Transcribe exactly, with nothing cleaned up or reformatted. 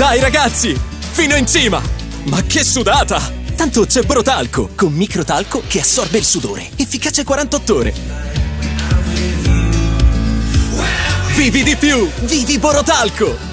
Dai ragazzi, fino in cima! Ma che sudata! Tanto c'è Borotalco, con microtalco che assorbe il sudore. Efficace quarantotto ore. Vivi di più! Vivi Borotalco!